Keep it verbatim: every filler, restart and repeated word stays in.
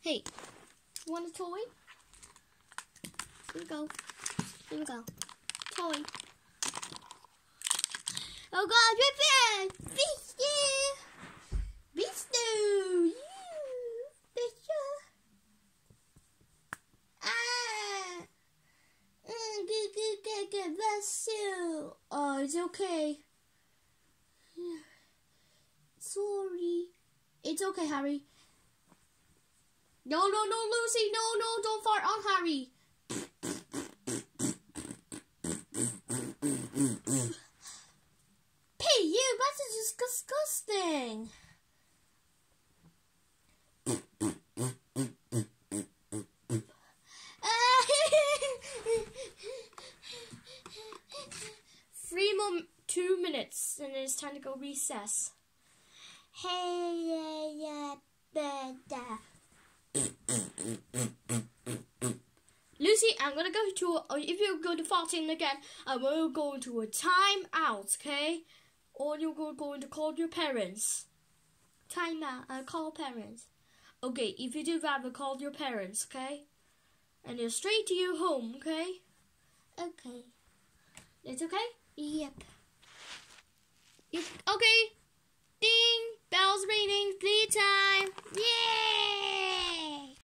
Hey, you want a toy? Here we go. Here we go. Toy. Oh God, Ripper! Beastie! Beastie! Beastie! Ah! Mm, good, good, good, good. Bless you. Oh, it's okay. Sorry. It's okay, Harry. No, no, no, Lucy. No, no, don't fart on Harry. Hey, you, that's just disgusting. Three more, two minutes, and it's time to go recess. Hey, yeah, yeah, better. Lucy, I'm gonna go to. A, if you go to farting again, I will go into a time out, okay? Or you're going to call your parents. Time out. I'll call parents. Okay, if you do that, I'll call your parents, okay? And they'll straight to your home, okay? Okay. It's okay? Yep. Yep. Okay. Ding! Bell's ringing. Playtime. Yay!